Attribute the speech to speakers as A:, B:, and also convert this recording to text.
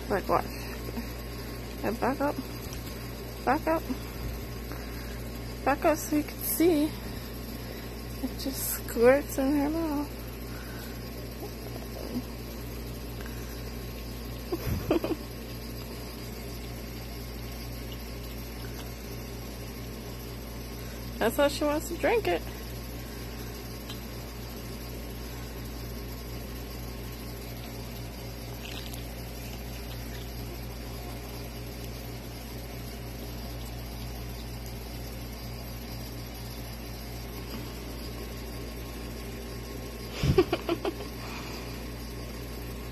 A: Like, watch. And back up. Back up. Back up so you can see. It just squirts in her mouth. That's how she wants to drink it.